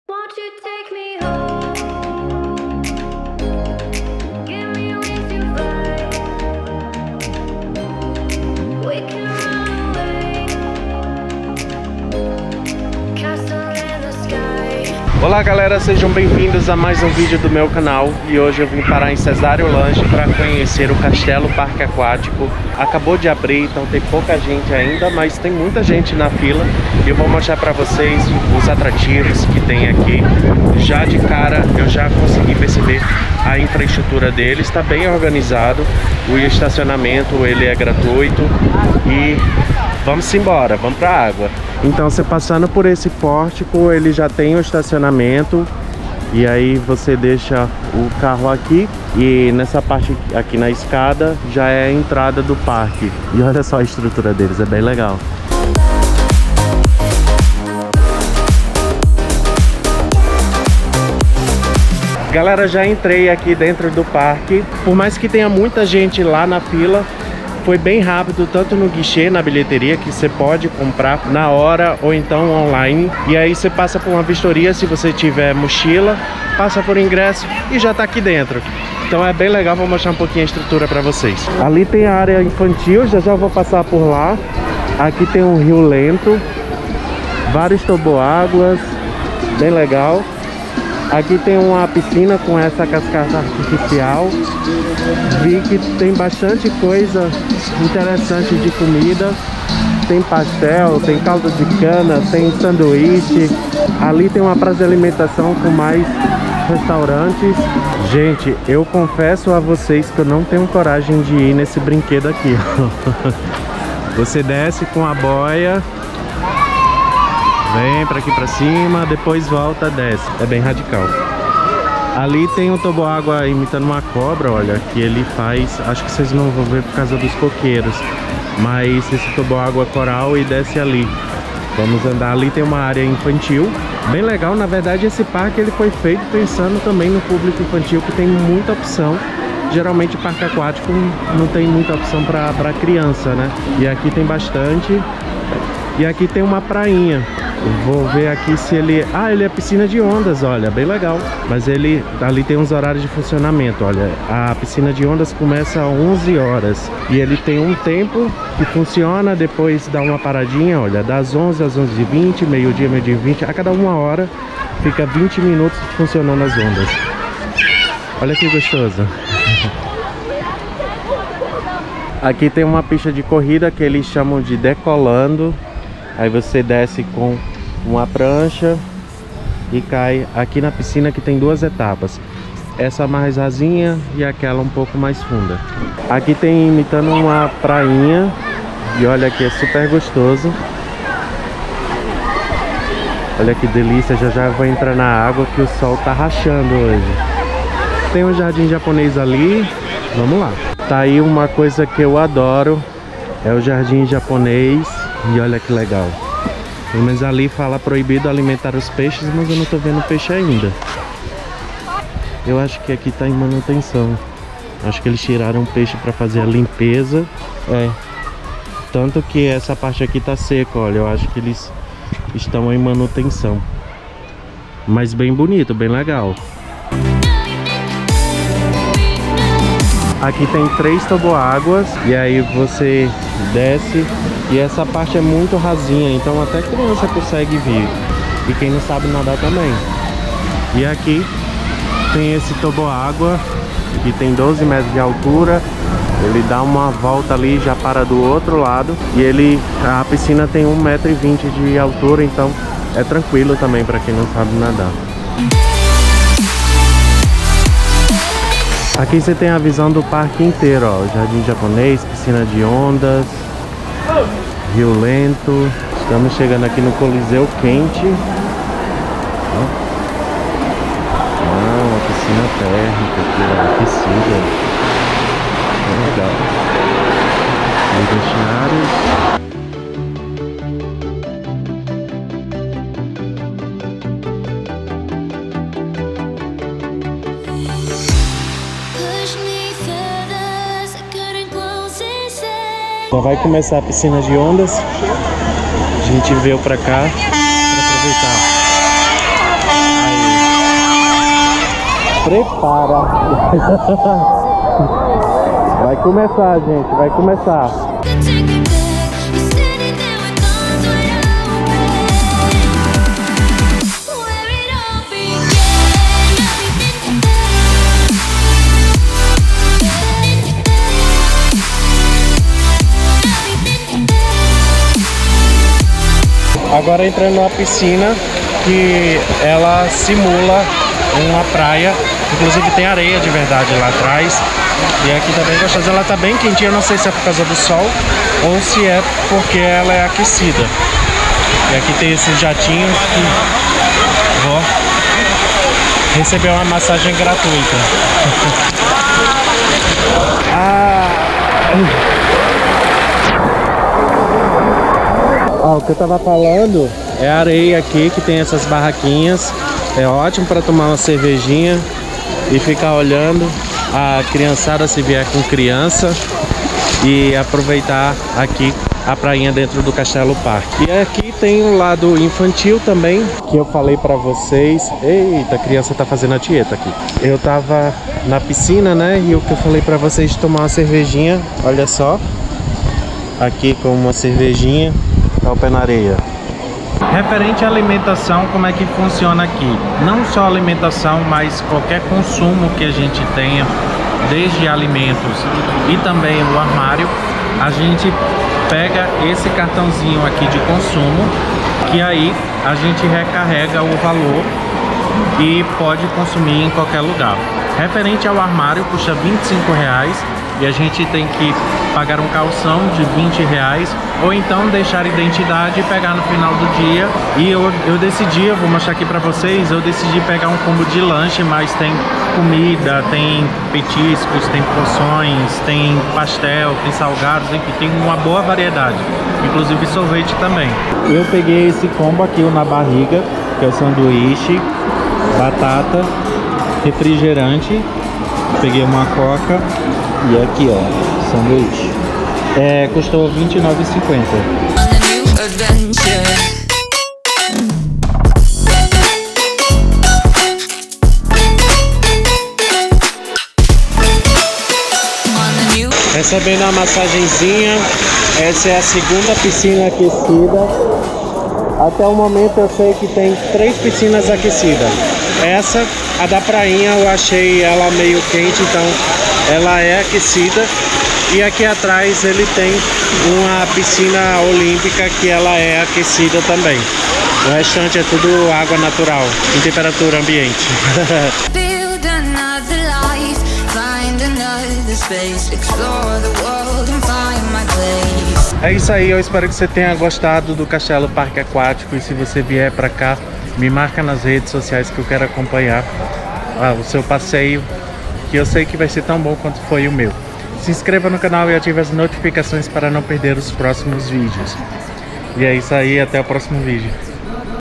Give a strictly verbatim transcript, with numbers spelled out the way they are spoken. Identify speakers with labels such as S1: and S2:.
S1: Won't you take me home? Give me wings to fly. We can run away. Castle in the sky.
S2: Olá galera, sejam bem-vindos a mais um vídeo do meu canal. E hoje eu vim parar em Cesário Lange para conhecer o Castelo Parque Aquático. Acabou de abrir, então tem pouca gente ainda, mas tem muita gente na fila. E eu vou mostrar para vocês os atrativos que tem aqui. Já de cara eu já consegui perceber a infraestrutura dele, está bem organizado. O estacionamento ele é gratuito e vamos embora, vamos para a água. Então você passando por esse pórtico, ele já tem o estacionamento. E aí você deixa o carro aqui e nessa parte aqui na escada já é a entrada do parque. E olha só a estrutura deles, é bem legal. Galera, já entrei aqui dentro do parque. Por mais que tenha muita gente lá na fila, foi bem rápido, tanto no guichê, na bilheteria, que você pode comprar na hora ou então online. E aí você passa por uma vistoria, se você tiver mochila, passa por ingresso e já tá aqui dentro. Então é bem legal, vou mostrar um pouquinho a estrutura pra vocês. Ali tem a área infantil, já já vou passar por lá. Aqui tem um rio lento, vários toboáguas, bem legal. Aqui tem uma piscina com essa cascata artificial. Vi que tem bastante coisa interessante de comida. Tem pastel, tem caldo de cana, tem sanduíche. Ali tem uma praça de alimentação com mais restaurantes. Gente, eu confesso a vocês que eu não tenho coragem de ir nesse brinquedo aqui. Você desce com a boia, vem pra aqui pra cima, depois volta, desce. É bem radical. Ali tem um toboágua imitando uma cobra, olha, que ele faz... Acho que vocês não vão ver por causa dos coqueiros. Mas esse toboágua coral e desce ali. Vamos andar. Ali tem uma área infantil. Bem legal, na verdade esse parque ele foi feito pensando também no público infantil, que tem muita opção. Geralmente parque aquático não tem muita opção pra, pra criança, né? E aqui tem bastante. E aqui tem uma prainha. Vou ver aqui se ele... Ah, ele é piscina de ondas, olha, bem legal. Mas ele... Ali tem uns horários de funcionamento, olha. A piscina de ondas começa às onze horas. E ele tem um tempo que funciona, depois dá uma paradinha, olha. Das onze às onze e vinte, meio-dia, meio-dia e vinte. A cada uma hora fica vinte minutos funcionando as ondas. Olha que gostoso. Aqui tem uma pista de corrida que eles chamam de decolando. Aí você desce com uma prancha e cai aqui na piscina, que tem duas etapas. Essa mais rasinha e aquela um pouco mais funda. Aqui tem imitando uma prainha. E olha que é super gostoso. Olha que delícia, já já vou entrar na água que o sol tá rachando hoje. Tem um jardim japonês ali. Vamos lá. Tá aí uma coisa que eu adoro. É o jardim japonês. E olha que legal. Pelo menos ali fala proibido alimentar os peixes, mas eu não tô vendo peixe ainda. Eu acho que aqui tá em manutenção. Acho que eles tiraram o peixe para fazer a limpeza. É. Tanto que essa parte aqui tá seca, olha. Eu acho que eles estão em manutenção. Mas bem bonito, bem legal. Aqui tem três toboáguas e aí você desce e essa parte é muito rasinha, então até criança consegue vir. E quem não sabe nadar também. E aqui tem esse toboágua que tem doze metros de altura. Ele dá uma volta ali, já para do outro lado. E ele, a piscina tem um metro e vinte de altura, então é tranquilo também para quem não sabe nadar. Aqui você tem a visão do parque inteiro, ó. Jardim japonês, piscina de ondas, rio lento. Estamos chegando aqui no Coliseu Quente. Ó. Ah, uma piscina térmica aqui, ó, aquecida. É legal. Os vestiários. Já vai começar a piscina de ondas. A gente veio pra cá pra aproveitar. prepara. Vai começar, gente, vai começar. Agora entrando numa piscina que ela simula uma praia, inclusive tem areia de verdade lá atrás. E aqui tá bem gostosa, ela tá bem quentinha, eu não sei se é por causa do sol ou se é porque ela é aquecida. E aqui tem esses jatinhos que vou receber uma massagem gratuita. Ah! Ó, o que eu tava falando é a areia aqui, que tem essas barraquinhas. É ótimo para tomar uma cervejinha e ficar olhando a criançada se vier com criança e aproveitar aqui a prainha dentro do Castelo Parque. E aqui tem um lado infantil também, que eu falei para vocês. Eita, a criança tá fazendo a tieta aqui. Eu tava na piscina, né? E o que eu falei para vocês de tomar uma cervejinha, olha só. Aqui com uma cervejinha. Ao pé na areia. Referente à alimentação, como é que funciona aqui? Não só alimentação, mas qualquer consumo que a gente tenha, desde alimentos e também o armário, a gente pega esse cartãozinho aqui de consumo, que aí a gente recarrega o valor e pode consumir em qualquer lugar. Referente ao armário, custa vinte e cinco reais. E a gente tem que pagar um calção de vinte reais ou então deixar identidade e pegar no final do dia. E eu, eu decidi, eu vou mostrar aqui pra vocês, eu decidi pegar um combo de lanche, mas tem comida, tem petiscos, tem porções, tem pastel, tem salgados, enfim, tem uma boa variedade, inclusive sorvete também. Eu peguei esse combo aqui, o na barriga, que é o sanduíche, batata, refrigerante, peguei uma coca. E aqui, ó, sanduíche. É, custou vinte e nove reais e cinquenta centavos. Recebendo a massagenzinha. Essa é a segunda piscina aquecida. Até o momento eu sei que tem três piscinas aquecidas. Essa, a da prainha, eu achei ela meio quente, então ela é aquecida. E aqui atrás ele tem uma piscina olímpica que ela é aquecida também. O restante é tudo água natural, em temperatura ambiente. É isso aí, eu espero que você tenha gostado do Castelo Parque Aquático. E se você vier pra cá, me marca nas redes sociais que eu quero acompanhar ah, o seu passeio, que eu sei que vai ser tão bom quanto foi o meu. Se inscreva no canal e ative as notificações para não perder os próximos vídeos. E é isso aí, até o próximo vídeo.